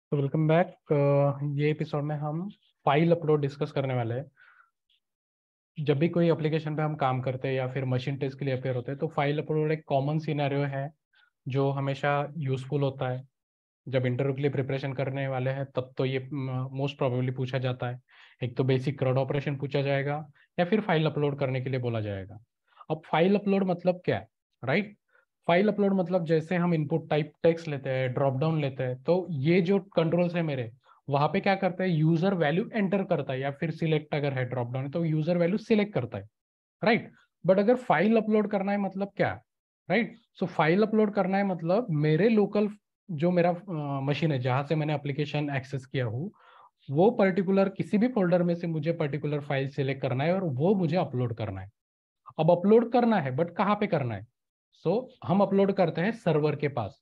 तो welcome back. ये episode में हम फाइल अपलोड डिस्कस करने वाले हैं। जब भी कोई एप्लीकेशन पे हम काम करते हैं या फिर मशीन टेस्ट के लिए अपेयर होते हैं तो फाइल अपलोड एक कॉमन सिनेरियो है जो हमेशा यूजफुल होता है। जब इंटरव्यू के लिए प्रिपरेशन करने वाले हैं तब तो ये मोस्ट प्रोबेबली पूछा जाता है। एक तो बेसिक CRUD ऑपरेशन पूछा जाएगा या फिर फाइल अपलोड करने के लिए बोला जाएगा। अब फाइल अपलोड मतलब क्या है, राइट? फाइल अपलोड मतलब जैसे हम इनपुट टाइप टेक्स्ट लेते हैं, ड्रॉप डाउन लेते हैं, तो ये जो कंट्रोल्स है मेरे, वहां पे क्या करता है, यूजर वैल्यू एंटर करता है या फिर सिलेक्ट अगर है ड्रॉप डाउन तो यूजर वैल्यू सिलेक्ट करता है, राइट? बट अगर फाइल अपलोड करना है मतलब क्या, राइट? सो फाइल अपलोड करना है मतलब मेरे लोकल जो मेरा मशीन है जहां से मैंने एप्लीकेशन एक्सेस किया हूँ, वो पर्टिकुलर किसी भी फोल्डर में से मुझे पर्टिकुलर फाइल सिलेक्ट करना है और वो मुझे अपलोड करना है। अब अपलोड करना है बट कहाँ पे करना है? हम अपलोड करते हैं सर्वर के पास,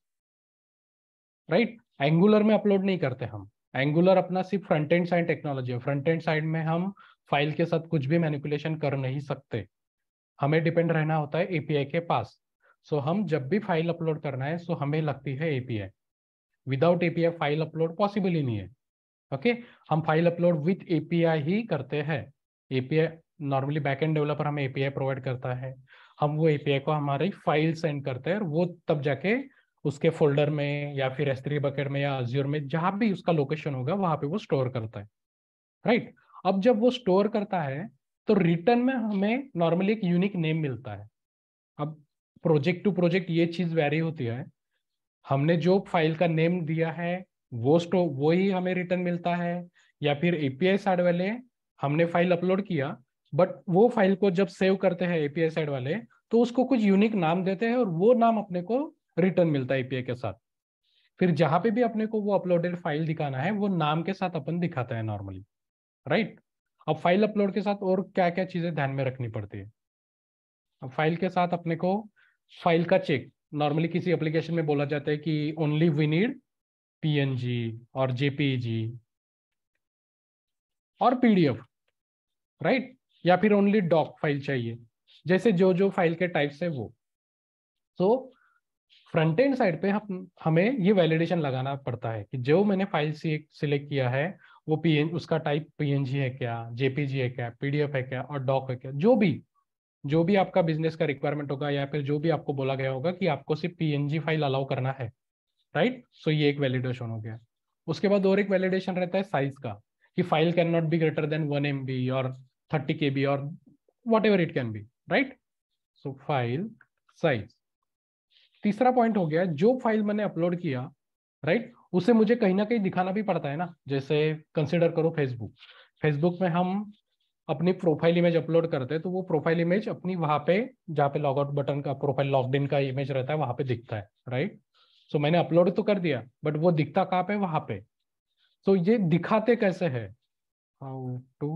राइट? एंगुलर में अपलोड नहीं करते हम। एंगुलर अपना सिर्फ फ्रंट एंड साइड टेक्नोलॉजी है। फ्रंट एंड साइड में हम फाइल के साथ कुछ भी मैनिपुलेशन कर नहीं सकते। हमें डिपेंड रहना होता है एपीआई के पास। हम जब भी फाइल अपलोड करना है हमें लगती है API. Without API file upload possible ही नहीं है। ओके, हम फाइल अपलोड विथ एपीआई ही करते हैं। एपीआई नॉर्मली बैकएंड डेवलपर हमें एपीआई प्रोवाइड करता है। हम वो एपीआई को हमारी फाइल सेंड करते हैं और वो तब जाके उसके फोल्डर में या फिर S3 बकेट में या अज्योर में जहां भी उसका लोकेशन होगा वहां पे वो स्टोर करता है, राइट? अब जब वो स्टोर करता है तो रिटर्न में हमें नॉर्मली एक यूनिक नेम मिलता है। अब प्रोजेक्ट टू प्रोजेक्ट ये चीज वेरी होती है। हमने जो फाइल का नेम दिया है वो ही हमें रिटर्न मिलता है, या फिर एपीआई साइड वाले हमने फाइल अपलोड किया बट वो फाइल को जब सेव करते हैं एपीआई साइड वाले तो उसको कुछ यूनिक नाम देते हैं और वो नाम अपने को रिटर्न मिलता है एपीआई के साथ। फिर जहां पे भी अपने को वो अपलोडेड फाइल दिखाना है वो नाम के साथ अपन दिखाते हैं नॉर्मली, राइट? अब फाइल अपलोड के साथ और क्या क्या चीजें ध्यान में रखनी पड़ती है। अब फाइल के साथ अपने को फाइल का चेक, नॉर्मली किसी एप्लीकेशन में बोला जाता है कि ओनली वी नीड पीएनजी और जेपीजी और पीडीएफ, राइट? या फिर ओनली डॉक फाइल चाहिए, जैसे जो जो फाइल के टाइप्स है वो। तो फ्रंट एंड साइड पे हम हमें ये वैलिडेशन लगाना पड़ता है कि जो मैंने फाइल सिलेक्ट किया है वो पीएन उसका टाइप पीएनजी है क्या, जेपीजी है क्या, पीडीएफ है क्या और डॉक है क्या। जो भी आपका बिजनेस का रिक्वायरमेंट होगा या फिर जो भी आपको बोला गया होगा कि आपको सिर्फ पीएनजी फाइल अलाउ करना है, राइट? ये एक वैलिडेशन हो गया। उसके बाद और एक वैलिडेशन रहता है साइज का, कि file can not be greater than 1 MB और 30 KB और whatever it can be, right? File size. तीसरा पॉइंट हो गया, जो फाइल मैंने अपलोड किया, राइट, उसे मुझे कहीं ना कहीं दिखाना भी पड़ता है ना। जैसे कंसिडर करो फेसबुक। फेसबुक में हम अपनी प्रोफाइल इमेज अपलोड करते हैं तो वो प्रोफाइल इमेज अपनी वहां पे जहाँ पे लॉग आउट बटन का प्रोफाइल लॉग्ड इन का इमेज रहता है वहां पे दिखता है, राइट? मैंने अपलोड तो कर दिया बट वो दिखता कहाँ पे, वहां पे। ये दिखाते कैसे है, how to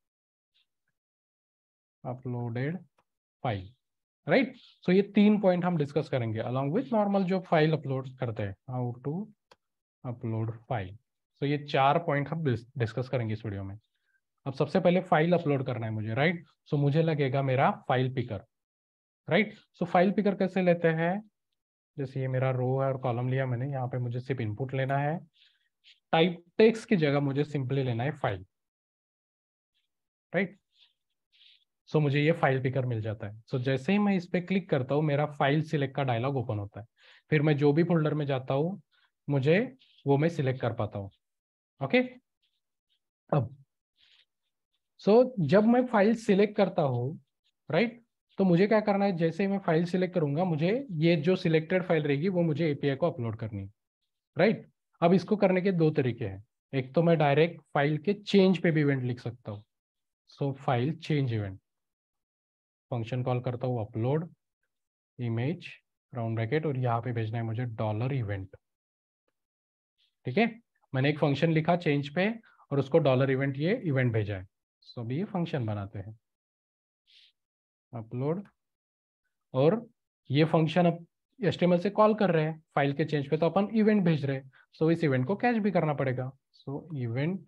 uploaded file, right? ये तीन पॉइंट हम डिस्कस करेंगे अलॉन्ग विथ नॉर्मल जो फाइल अपलोड करते हैं, हाउ टू अपलोड फाइल। ये चार पॉइंट हम डिस्कस करेंगे इस वीडियो में। अब सबसे पहले फाइल अपलोड करना है मुझे, राइट? मुझे लगेगा मेरा file picker, right? File picker कैसे लेते हैं? जैसे ये मेरा रो है और कॉलम लिया मैंने, यहाँ पे मुझे सिर्फ इनपुट लेना है। टाइप टेक्स्ट की जगह मुझे सिंपली लेना है फाइल, राइट? मुझे ये फाइल पिकर मिल जाता है। जैसे ही मैं इस पे क्लिक करता हूँ मेरा फाइल सिलेक्ट का डायलॉग ओपन होता है। फिर मैं जो भी फोल्डर में जाता हूँ मुझे वो मैं सिलेक्ट कर पाता हूँ। ओके, अब जब मैं फाइल सिलेक्ट करता हूँ, राइट, तो मुझे क्या करना है, जैसे ही मैं फाइल सिलेक्ट करूंगा मुझे ये जो सिलेक्टेड फाइल रहेगी वो मुझे एपीआई को अपलोड करनी है, राइट? अब इसको करने के दो तरीके हैं। एक तो मैं डायरेक्ट फाइल के चेंज पे भी इवेंट लिख सकता हूँ। File change event function call करता हूँ, अपलोड इमेज राउंड ब्रैकेट और यहाँ पे भेजना है मुझे डॉलर इवेंट। ठीक है, मैंने एक फंक्शन लिखा चेंज पे और उसको डॉलर इवेंट ये इवेंट भेजा है। अभी ये फंक्शन बनाते हैं, अपलोड, और ये फंक्शन अब HTML से कॉल कर रहे हैं फाइल के चेंज पे तो अपन इवेंट भेज रहे हैं। इस इवेंट को कैच भी करना पड़ेगा। Event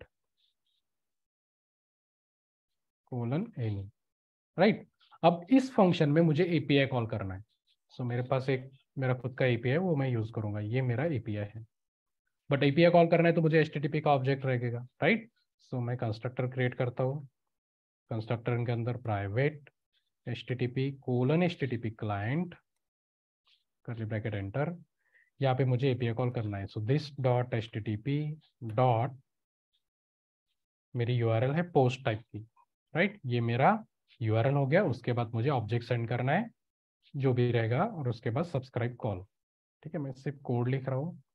colon any, right? अब इस फंक्शन में मुझे एपीआई कॉल करना है। मेरे पास एक मेरा खुद का एपीआई है वो मैं यूज करूंगा, ये मेरा एपीआई है। बट एपीआई कॉल करना है तो मुझे HTTP का ऑब्जेक्ट रहेगा, राइट। सो मैं कंस्ट्रक्टर क्रिएट करता हूँ, कंस्ट्रक्टर के अंदर private HTTP client curly bracket enter. यहाँ पे मुझे एपीआई कॉल करना है। So this dot HTTP dot मेरी यूआरएल है पोस्ट टाइप की, राइट। ये मेरा यूआरएल हो गया। उसके बाद मुझे ऑब्जेक्ट सेंड करना है जो भी रहेगा, और उसके बाद सब्सक्राइब कॉल। ठीक है, मैं सिर्फ कोड लिख रहा हूँ।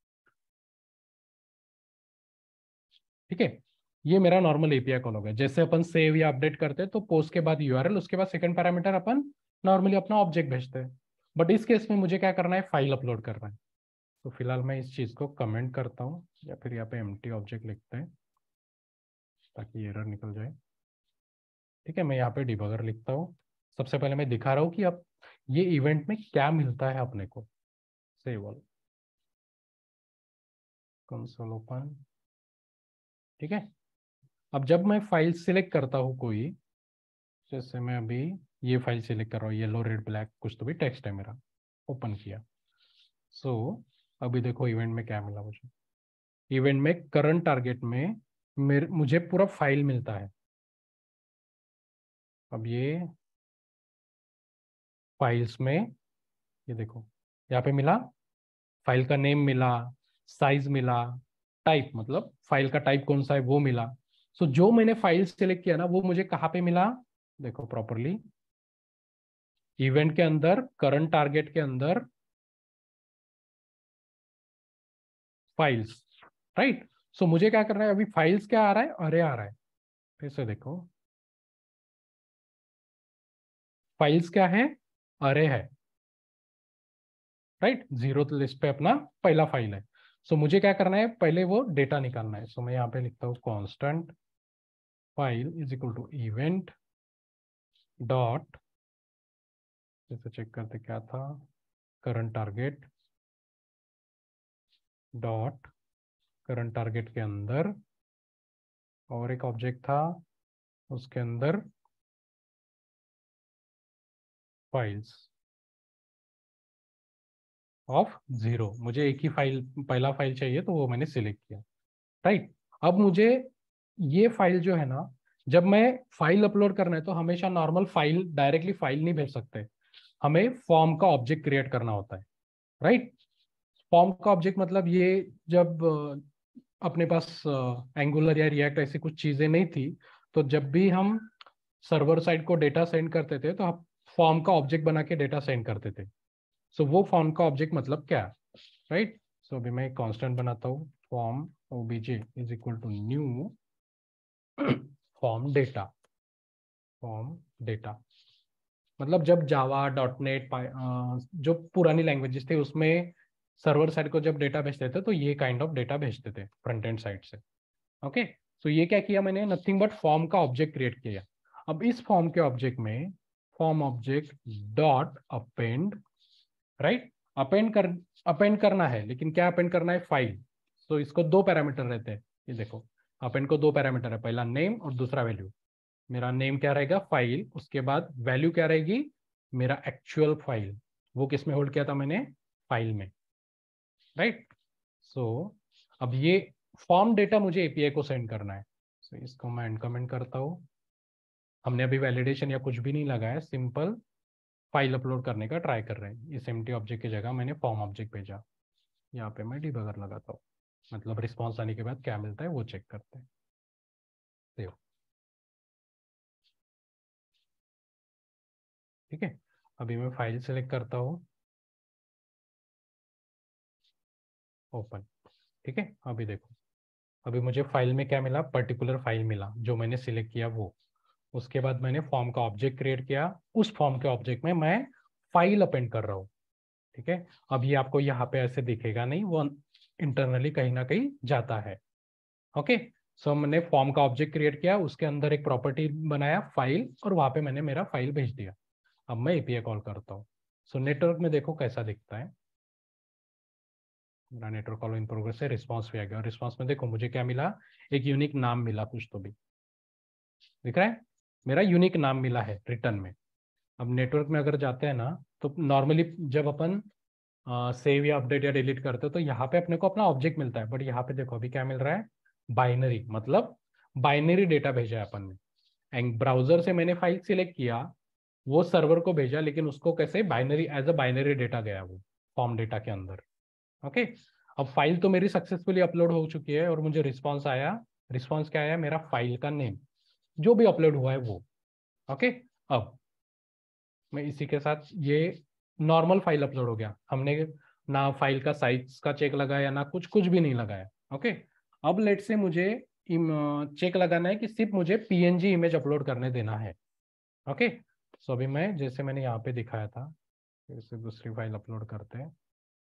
ठीक है, ये मेरा नॉर्मल एपीआई कॉल हो गया। जैसे अपन सेव या अपडेट करते हैं तो पोस्ट के बाद यूआरएल, उसके बाद सेकंड पैरामीटर अपन नॉर्मली अपना ऑब्जेक्ट भेजते हैं। बट इस केस में मुझे क्या करना है, फाइल अपलोड करना है। तो फिलहाल मैं इस चीज़ को कमेंट करता हूँ, या फिर यहाँ पे एम्प्टी ऑब्जेक्ट लिखते हैं ताकि एरर निकल जाए। ठीक है, मैं यहाँ पे डिबगर लिखता हूँ। सबसे पहले मैं दिखा रहा हूँ कि अब ये इवेंट में क्या मिलता है अपने को। Save all, console open. ठीक है, अब जब मैं फाइल सिलेक्ट करता हूँ कोई, जैसे मैं अभी ये फाइल सिलेक्ट कर रहा हूँ, येलो रेड ब्लैक कुछ तो भी टेक्स्ट है मेरा, ओपन किया। सो अभी देखो इवेंट में क्या मिला मुझे। इवेंट में करंट टारगेट में मुझे पूरा फाइल मिलता है। अब ये फाइल्स में, ये देखो यहाँ पे मिला, फाइल का नेम मिला, साइज मिला, टाइप मतलब फाइल का टाइप कौन सा है वो मिला। सो जो मैंने फाइल सेलेक्ट किया ना वो मुझे कहाँ पे मिला, देखो प्रॉपरली इवेंट के अंदर करंट टारगेट के अंदर फाइल्स, राइट। सो मुझे क्या करना है, अभी फाइल्स क्या आ रहा है, अरे आ रहा है। फिर से देखो फाइल्स क्या है, अरे है, राइट। जीरो लिस्ट पे अपना पहला फाइल है। सो मुझे क्या करना है, पहले वो डेटा निकालना है। सो मैं यहाँ पे लिखता हूँ constant file is equal to event dot, जैसे चेक करते क्या था, current target dot current target के अंदर और एक ऑब्जेक्ट था, उसके अंदर फाइल्स ऑफ जीरो। मुझे एक ही फाइल, पहला फाइल चाहिए तो वो मैंने सिलेक्ट किया, राइट। अब मुझे ये फाइल जो है ना, जब मैं फाइल अपलोड करना है तो हमेशा नॉर्मल फाइल डायरेक्टली फाइल नहीं भेज सकते, हमें फॉर्म का ऑब्जेक्ट क्रिएट करना होता है, राइट। फॉर्म का ऑब्जेक्ट मतलब ये, जब अपने पास एंगुलर या रिएक्ट ऐसी कुछ चीजें नहीं थी, तो जब भी हम सर्वर साइड को डेटा सेंड करते थे तो हम फॉर्म का ऑब्जेक्ट बना के डेटा सेंड करते थे। सो वो फॉर्म का ऑब्जेक्ट मतलब क्या, राइट। सो अभी मैं एक कांस्टेंट बनाता हूँ, form OBJ is equal to new form data. Form data मतलब जब जावा डॉट नेट जो पुरानी लैंग्वेजेस थे उसमें सर्वर साइड को जब डेटा भेजते थे तो ये काइंड ऑफ डेटा भेजते थे फ्रंट एंड साइड से। ओके, सो ये क्या किया मैंने, नथिंग बट फॉर्म का ऑब्जेक्ट क्रिएट किया। अब इस फॉर्म के ऑब्जेक्ट में form object dot append, right. Append करना है, लेकिन क्या अपेंड करना है, फाइल। तो इसको दो पैरामीटर रहते हैं, ये देखो अपेंड को दो पैरामीटर है, पहला नेम और दूसरा वैल्यू। मेरा नेम क्या रहेगा, फाइल, उसके बाद वैल्यू क्या रहेगी, मेरा एक्चुअल फाइल, वो किस में होल्ड किया था मैंने, फाइल में, राइट। सो अब ये फॉर्म डेटा मुझे एपीआई को सेंड करना है। सो इसको मैं एंड कमेंट करता हूँ। हमने अभी वैलिडेशन या कुछ भी नहीं लगाया, सिंपल फाइल अपलोड करने का ट्राई कर रहे हैं। इस एम्प्टी ऑब्जेक्ट की जगह मैंने फॉर्म ऑब्जेक्ट भेजा। यहाँ पे मैं डिबगर लगाता हूँ, मतलब रिस्पॉन्स आने के बाद क्या मिलता है वो चेक करते हैं। सेव। ठीक है, अभी मैं फाइल सेलेक्ट करता हूँ, ओपन। ठीक है, अभी देखो, अभी मुझे फाइल में क्या मिला, पर्टिकुलर फाइल मिला जो मैंने सिलेक्ट किया वो। उसके बाद मैंने फॉर्म का ऑब्जेक्ट क्रिएट किया, उस फॉर्म के ऑब्जेक्ट में मैं फाइल अपेंड कर रहा हूँ। ठीक है, अब ये आपको यहाँ पे ऐसे दिखेगा नहीं, वो इंटरनली कहीं ना कहीं जाता है। ओके, सो मैंने फॉर्म का ऑब्जेक्ट क्रिएट किया, उसके अंदर एक प्रॉपर्टी बनाया फाइल, और वहां पे मैंने मेरा फाइल भेज दिया। अब मैं एपीआई कॉल करता हूँ। सो नेटवर्क में देखो कैसा दिखता है, मेरा नेटवर्क कॉल इन प्रोग्रेस है, रिस्पॉन्स भी आ गया। और रिस्पॉन्स में देखो मुझे क्या मिला, एक यूनिक नाम मिला, कुछ तो भी दिख रहा है, मेरा यूनिक नाम मिला है रिटर्न में। अब नेटवर्क में अगर जाते हैं ना, तो नॉर्मली जब अपन सेव या अपडेट या डिलीट करते हो तो यहाँ पे अपने को अपना ऑब्जेक्ट मिलता है, बट यहाँ पे देखो अभी क्या मिल रहा है, बाइनरी, मतलब बाइनरी डेटा भेजा है अपन ने। एंड ब्राउजर से मैंने फाइल सिलेक्ट किया, वो सर्वर को भेजा, लेकिन उसको कैसे binary, as a binary data गया वो फॉर्म डेटा के अंदर। ओके, अब फाइल तो मेरी सक्सेसफुली अपलोड हो चुकी है और मुझे रिस्पॉन्स आया। रिस्पॉन्स क्या आया, मेरा फाइल का नेम जो भी अपलोड हुआ है वो। ओके, अब मैं इसी के साथ ये नॉर्मल फाइल अपलोड हो गया, हमने ना फाइल का साइज का चेक लगाया ना कुछ कुछ भी नहीं लगाया। ओके, अब लेट से मुझे चेक लगाना है कि सिर्फ मुझे पीएनजी इमेज अपलोड करने देना है। ओके, सो अभी मैं जैसे मैंने यहाँ पे दिखाया था, फिर से दूसरी फाइल अपलोड करते हैं।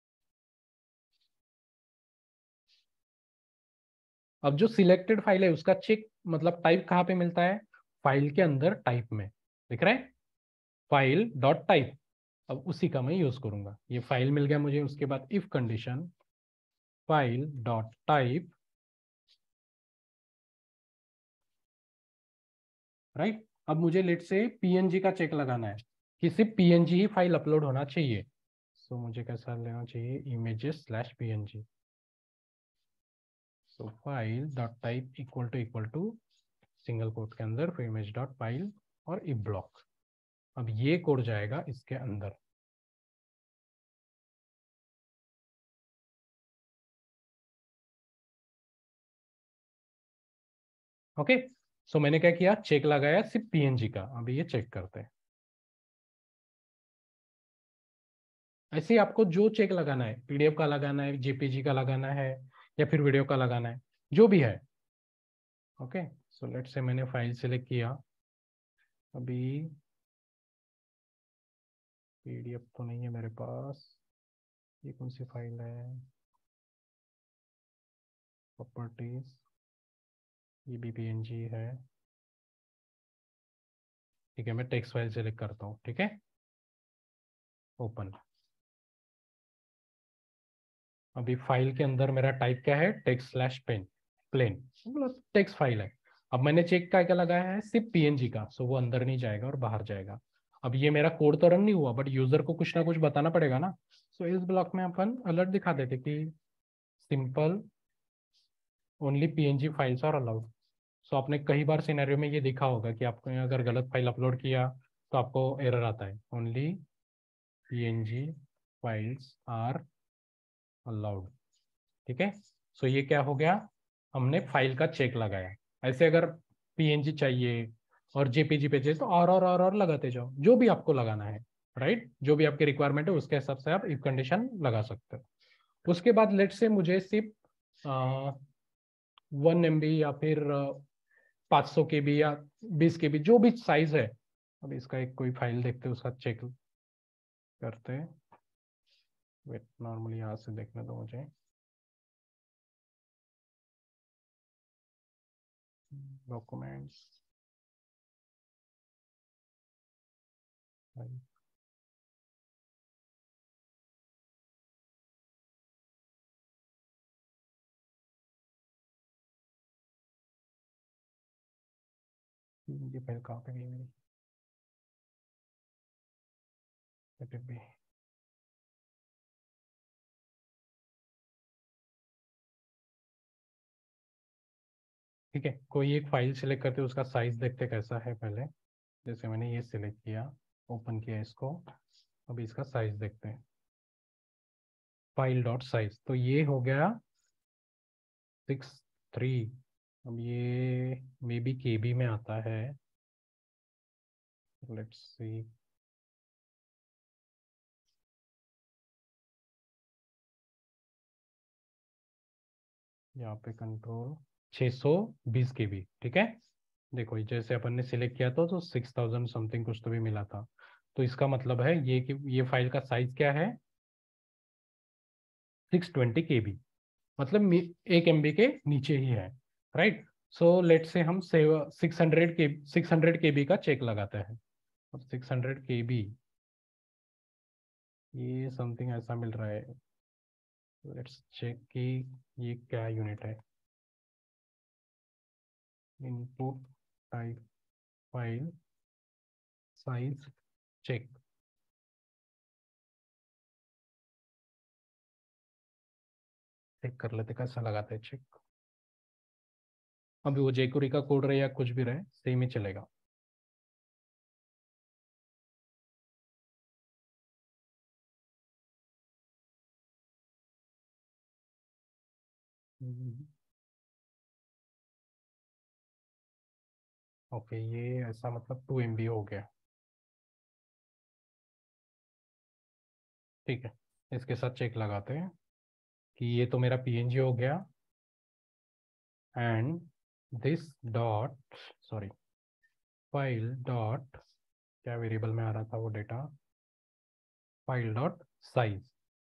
अब जो सिलेक्टेड फाइल है उसका चेक मतलब टाइप कहाँ पे मिलता है, फाइल के अंदर टाइप में दिख रहा है, फाइल डॉट टाइप। अब उसी का मैं यूज करूंगा, ये फाइल मिल गया मुझे, उसके बाद if condition file dot type, right. अब मुझे लेट से पीएनजी का चेक लगाना है कि सिर्फ पीएनजी ही फाइल अपलोड होना चाहिए। सो मुझे कैसा लेना चाहिए, images slash PNG. So file dot type equal to single quote के अंदर फिर इमेज डॉट फाइल और इफ ब्लॉक। अब ये कोड जाएगा इसके अंदर। ओके, सो मैंने क्या किया, चेक लगाया सिर्फ पीएनजी का। अभी ये चेक करते हैं। ऐसे ही आपको जो चेक लगाना है, पीडीएफ का लगाना है, जेपीजी का लगाना है, या फिर वीडियो का लगाना है, जो भी है। ओके, सो लेट से मैंने फाइल सेलेक्ट किया। अभी पीडीएफ तो नहीं है मेरे पास, ये कौन सी फाइल है, प्रॉपर्टीज, ये भी पीएनजी है। ठीक है, मैं टेक्स्ट फाइल सेलेक्ट करता हूँ, ठीक है, ओपन। अभी फाइल के अंदर मेरा टाइप क्या है, टेक्स्ट स्लैश पेन प्लेन, मतलब टेक्स्ट फाइल है। अब मैंने चेक क्या क्या लगाया है, सिर्फ पीएनजी का, सो वो अंदर नहीं जाएगा और बाहर जाएगा। अब ये मेरा कोड तो रन नहीं हुआ, बट यूजर को कुछ ना कुछ बताना पड़ेगा ना। सो इस ब्लॉक में अपन अलर्ट दिखा देते कि simple only PNG files are allowed. So आपने कई बार सिनेरियो में ये देखा होगा कि आपको अगर गलत फाइल अपलोड किया तो आपको एरर आता है, only PNG files are allowed. ठीक है, सो ये क्या हो गया, हमने फाइल का चेक लगाया। ऐसे अगर पीएनजी चाहिए और जेपीजी पे चाहिए तो और लगाते जाओ, जो भी आपको लगाना है, राइट, जो भी आपकी रिक्वायरमेंट है उसके हिसाब से आप इफ कंडीशन लगा सकते हो। उसके बाद लेट से मुझे सिर्फ 1 MB या फिर 500 KB या 20 KB, जो भी साइज है। अब इसका एक कोई फाइल देखते हैं, उसका चेक करते हैं। वेट, नॉर्मली यहाँ से देखने दो मुझे। डॉक्यूमेंट्स, ये फाइल कहाँ पे गई मेरी, let it be। ठीक है, कोई एक फाइल सिलेक्ट करते हैं, उसका साइज देखते कैसा है पहले। जैसे मैंने ये सिलेक्ट किया, ओपन किया इसको, अभी इसका साइज देखते हैं, फाइल डॉट साइज, तो ये हो गया 63। अब ये मे बी केबी में आता है, लेट्स सी। यहाँ पे कंट्रोल 620 KB, ठीक है। देखो ये जैसे अपन ने सिलेक्ट किया था तो 6000 समथिंग कुछ तो भी मिला था। तो इसका मतलब है ये कि ये फाइल का साइज क्या है, 620 KB, मतलब 1 MB के नीचे ही है, राइट। सो लेट से हम 600 KB का चेक लगाते हैं। अब 600 KB, ये समथिंग ऐसा मिल रहा है। लेट्स चेक कि ये क्या यूनिट है, input type file size check. Check कर लेते कैसा लगाते हैं चेक। अभी वो जेकुरी का कोड रहे या कुछ भी रहे सेम ही चलेगा। ओके, ये ऐसा मतलब 2 MB हो गया। ठीक है, इसके साथ चेक लगाते हैं कि ये तो मेरा PNG हो गया। And this dot, sorry, file dot, क्या वेरिएबल में आ रहा था वो data, file dot size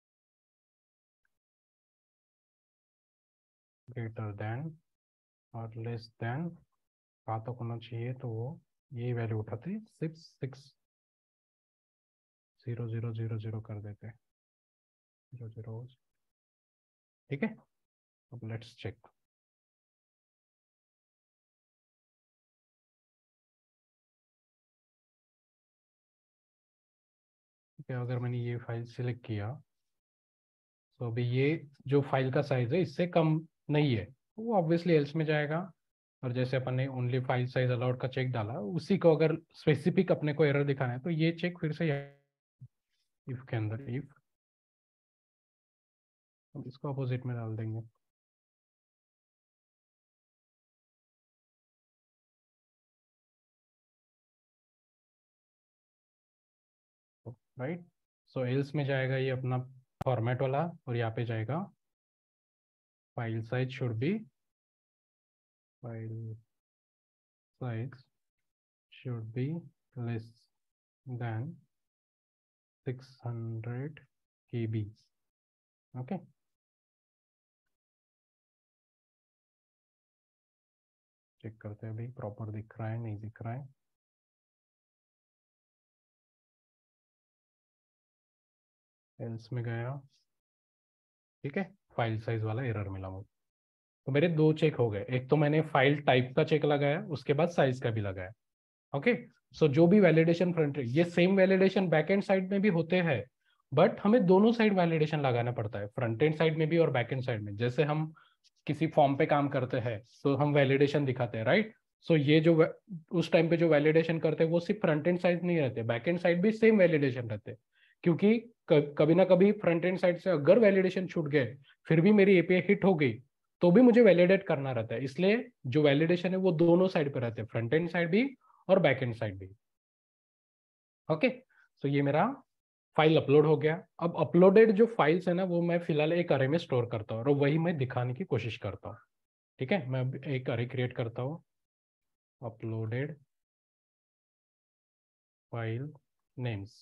greater than और लेस देन, कहाँ तक होना चाहिए, तो वो यही वैल्यू उठाते 660000 कर देते, 00। ठीक है, अब लेट्स चेक। ठीक है, अगर मैंने ये फाइल सिलेक्ट किया तो अभी ये जो फाइल का साइज है इससे कम नहीं है, तो वो ऑब्वियसली एल्स में जाएगा। और जैसे अपन ने ओनली फाइल साइज अलाउड का चेक डाला, उसी को अगर स्पेसिफिक अपने को एरर दिखाना है तो ये चेक फिर से इफ के अंदर, इफ, हम इसको अपोजिट में डाल देंगे। राइट, सो एल्स में जाएगा ये अपना फॉर्मेट वाला, और यहाँ पे जाएगा file size should be, file size should be less than 600 KB। Okay, check करते हैं अभी प्रॉपर दिख रहा है नहीं दिख रहा है। एल्स में गया, ठीक है, फाइल साइज वाला एरर मिला मुझे। तो मेरे दो चेक हो गए, एक तो मैंने फाइल टाइप का चेक लगाया, उसके बाद साइज का भी लगाया। ओके, सो जो भी वैलिडेशन फ्रंट एंड, ये same validation back end side में भी होते हैं, बट हमें दोनों साइड वैलिडेशन लगाना पड़ता है, फ्रंट एंड साइड में भी और बैक एंड साइड में। जैसे हम किसी फॉर्म पे काम करते हैं तो हम वैलिडेशन दिखाते हैं, राइट। सो ये जो उस टाइम पे जो वैलिडेशन करते हैं वो सिर्फ फ्रंट एंड साइड नहीं रहते, बैक एंड साइड भी सेम वैलिडेशन रहते हैं। क्योंकि कभी ना कभी फ्रंट एंड साइड से अगर वैलिडेशन छूट गए, फिर भी मेरी API हिट हो गई, तो भी मुझे वैलिडेट करना रहता है। इसलिए जो वैलिडेशन है वो दोनों साइड पे रहते हैं, फ्रंट एंड साइड भी और बैक एंड साइड भी। ओके, तो ये मेरा फाइल अपलोड हो गया। अब अपलोडेड जो फाइल्स है ना, वो मैं फिलहाल एक अरे में स्टोर करता हूँ और वही मैं दिखाने की कोशिश करता हूँ। ठीक है, मैं अब एक अरे क्रिएट करता हूँ, uploaded file names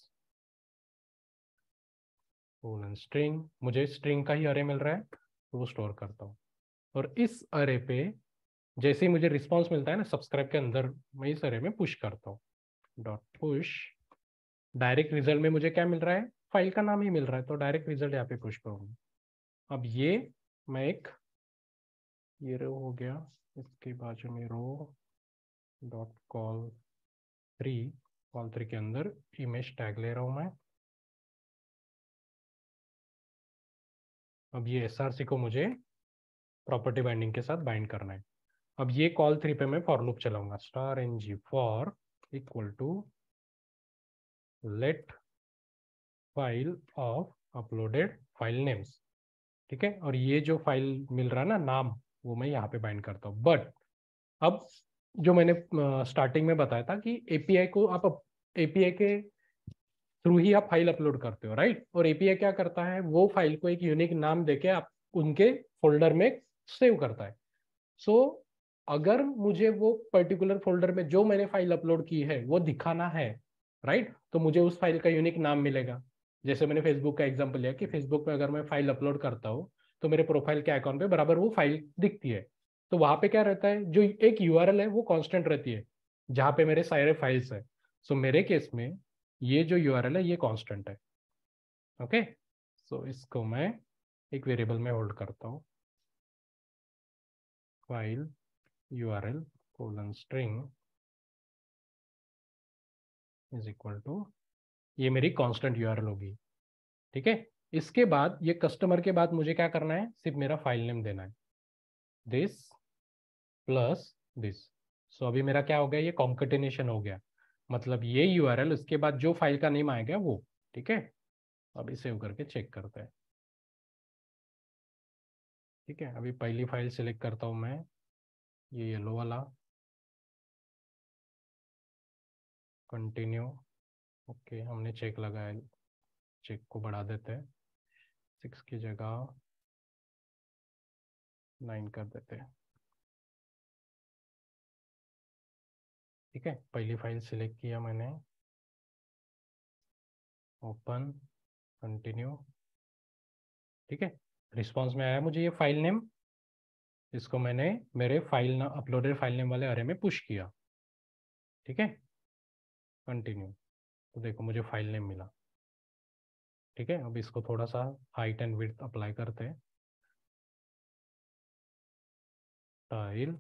colon string, मुझे स्ट्रिंग का ही अरे मिल रहा है तो वो स्टोर करता हूँ। और इस अरे पे जैसे ही मुझे रिस्पॉन्स मिलता है ना सब्सक्राइब के अंदर, मैं इस अरे में पुश करता हूँ, डॉट पुश। डायरेक्ट रिजल्ट में मुझे क्या मिल रहा है, फाइल का नाम ही मिल रहा है, तो डायरेक्ट रिजल्ट यहाँ पे पुश करूँगा। अब ये मैं एक, ये रो हो गया, इसके बाजू में रो डॉट कॉल 3, कॉल 3 के अंदर इमेज टैग ले रहा हूँ मैं। अब ये SRC को मुझे प्रॉपर्टी बाइंडिंग के साथ बाइंड करना है। अब ये कॉल 3 पे मैं फॉर लूप चलाऊंगा, star ng for equal to let file of uploaded file names. ठीक है, और ये जो फाइल मिल रहा है ना नाम, वो मैं यहाँ पे बाइंड करता हूँ। बट अब जो मैंने स्टार्टिंग में बताया था कि API को आप API के थ्रू ही आप फाइल अपलोड करते हो, राइट। और API क्या करता है, वो फाइल को एक यूनिक नाम देके आप उनके फोल्डर में सेव करता है। सो अगर मुझे वो पर्टिकुलर फोल्डर में जो मैंने फाइल अपलोड की है वो दिखाना है, राइट, तो मुझे उस फाइल का यूनिक नाम मिलेगा। जैसे मैंने फेसबुक का एग्जांपल लिया कि फेसबुक पे अगर मैं फाइल अपलोड करता हूँ तो मेरे प्रोफाइल के आइकॉन पे बराबर वो फाइल दिखती है। तो वहां पे क्या रहता है, जो एक URL है वो कांस्टेंट रहती है जहाँ पे मेरे सारे फाइल्स है। सो मेरे केस में ये जो URL है ये कांस्टेंट है। ओके, सो इसको मैं एक वेरिएबल में होल्ड करता हूँ, file URL colon string is equal to, ये मेरी कांस्टेंट URL होगी। ठीक है, इसके बाद ये कस्टमर के बाद मुझे क्या करना है, सिर्फ मेरा फाइल नेम देना है, दिस प्लस दिस। सो अभी मेरा क्या हो गया, ये कॉन्केटिनेशन हो गया, मतलब ये यूआरएल उसके बाद जो फाइल का नेम आएगा वो। ठीक है, अभी सेव करके चेक करते हैं। ठीक है, अभी पहली फाइल सिलेक्ट करता हूँ मैं, ये येलो वाला, कंटिन्यू। ओके, हमने चेक लगाया, चेक को बढ़ा देते हैं, 6 की जगह 9 कर देते हैं। ठीक है, पहली फाइल सिलेक्ट किया मैंने, ओपन, कंटिन्यू। ठीक है, रिस्पॉन्स में आया मुझे ये फाइल नेम, इसको मैंने मेरे फाइल अपलोडेड फाइल नेम वाले अरे में पुश किया। ठीक है, कंटिन्यू, तो देखो मुझे फाइल नेम मिला। ठीक है, अब इसको थोड़ा सा हाइट एंड विड्थ अप्लाई करते हैं, style,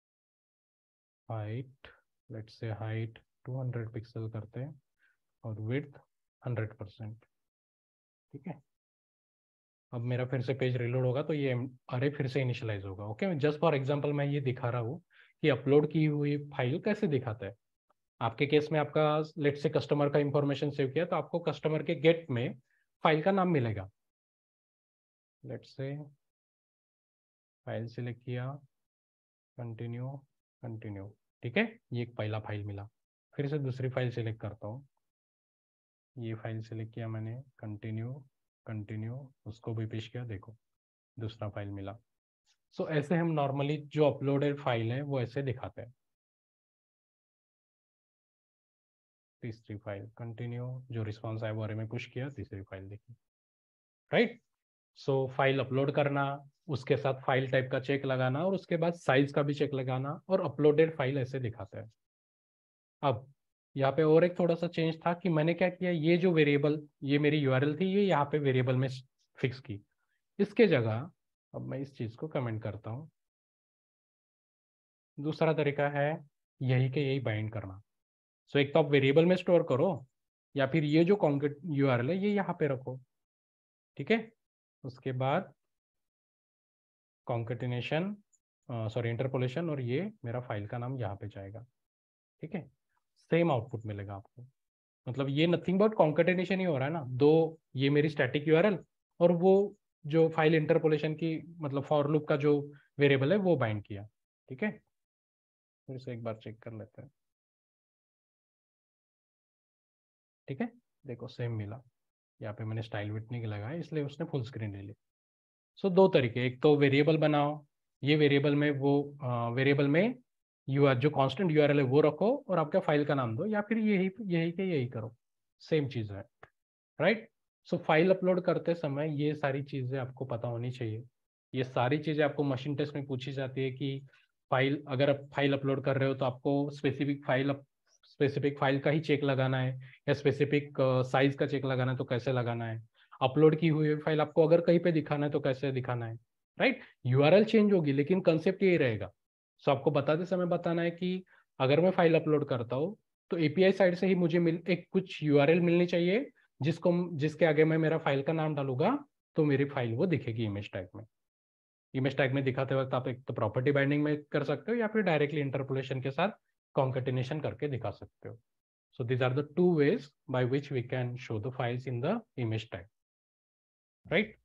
height, let's say height 200 pixel करते हैं और विड्थ 100%। ठीक है, अब मेरा फिर से पेज रिलोड होगा तो ये अरे फिर से इनिशियलाइज होगा। ओके, जस्ट फॉर एग्जांपल मैं ये दिखा रहा हूँ कि अपलोड की हुई फाइल कैसे दिखाता है। आपके केस में आपका लेट से कस्टमर का इंफॉर्मेशन सेव किया तो आपको कस्टमर के गेट में फाइल का नाम मिलेगा। लेट से फाइल सिलेक्ट किया, कंटिन्यू, कंटिन्यू। ठीक है, ये एक पहला फाइल मिला। फिर से दूसरी फाइल सिलेक्ट करता हूँ, ये फाइल सिलेक्ट किया मैंने, कंटिन्यू, कंटिन्यू, उसको भी पेश किया, देखो दूसरा फाइल मिला। सो ऐसे हम नॉर्मली जो अपलोडेड फाइल है वो ऐसे दिखाते हैं। तीसरी फाइल, कंटिन्यू, जो रिस्पॉन्स आया वो अरे में पुश किया, तीसरी फाइल देखी। राइट, सो फाइल अपलोड करना, उसके साथ फाइल टाइप का चेक लगाना और उसके बाद साइज का भी चेक लगाना, और अपलोडेड फाइल ऐसे दिखाते हैं। अब यहाँ पे और एक थोड़ा सा चेंज था कि मैंने क्या किया, ये जो वेरिएबल, ये मेरी यूआरएल थी, ये यहाँ पे वेरिएबल में फिक्स की। इसके जगह अब मैं इस चीज को कमेंट करता हूँ। दूसरा तरीका है यही के यही बाइंड करना। सो एक तो आप वेरिएबल में स्टोर करो, या फिर ये जो कॉन्केट यूआरएल है ये यहाँ पे रखो। ठीक है, उसके बाद कॉन्केटिनेशन, सॉरी इंटरपोलेशन, और ये मेरा फाइल का नाम यहाँ पे जाएगा। ठीक है, सेम आउटपुट मिलेगा आपको, मतलब ये नथिंग बट कॉन्केटिनेशन ही हो रहा है ना, दो, ये मेरी स्टैटिक यूआरएल और वो जो फाइल इंटरपोलेशन की मतलब फॉर लूप का जो वेरिएबल है वो बाइंड किया। ठीक है, फिर से एक बार चेक कर लेते हैं। ठीक है, देखो सेम मिला, यहाँ पे मैंने स्टाइल विड्थ नहीं लगाया इसलिए उसने फुल स्क्रीन ले ली। सो दो तरीके, एक तो वेरिएबल बनाओ, ये वेरिएबल में वो वेरिएबल में जो कांस्टेंट यूआरएल है वो रखो और आपका फाइल का नाम दो, या फिर यही यही के यही करो, सेम चीज़ है। राइट, सो फाइल अपलोड करते समय ये सारी चीज़ें आपको पता होनी चाहिए। ये सारी चीज़ें आपको मशीन टेस्ट में पूछी जाती है कि फाइल, अगर आप फाइल अपलोड कर रहे हो तो आपको स्पेसिफिक फाइल का ही चेक लगाना है, या स्पेसिफिक साइज का चेक लगाना है तो कैसे लगाना है, अपलोड की हुई फाइल आपको अगर कहीं पे दिखाना है तो कैसे दिखाना है। राइट, यूआरएल चेंज होगी लेकिन कंसेप्ट यही रहेगा। सो आपको बताते समय बताना है कि अगर मैं फाइल अपलोड करता हूँ तो एपीआई साइड से ही मुझे एक कुछ यूआरएल मिलनी चाहिए, जिसके आगे मैं मेरा फाइल का नाम डालूंगा तो मेरी फाइल वो दिखेगी इमेज टैग में। इमेज टैग में दिखाते वक्त आप एक तो प्रॉपर्टी बाइंडिंग में कर सकते हो या फिर डायरेक्टली इंटरपोलेशन के साथ कॉन्केटिनेशन करके दिखा सकते हो। So these are the two ways by which we can show the files in the image tag, right?